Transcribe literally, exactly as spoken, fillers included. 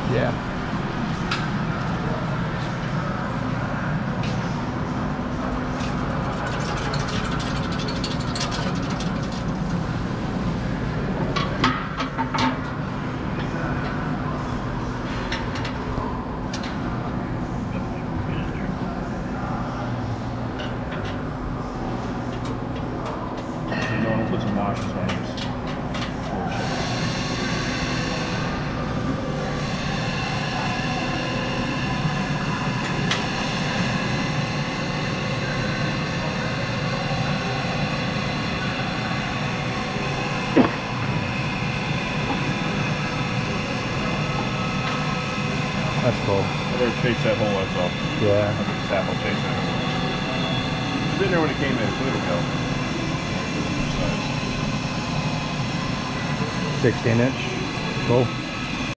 Yeah. You want to put some washers on this. That's cool. I better chase that hole, that's all. Yeah. I think Sap will chase that hole. It was in there when it came in, so it'll go. sixteen inch. Cool.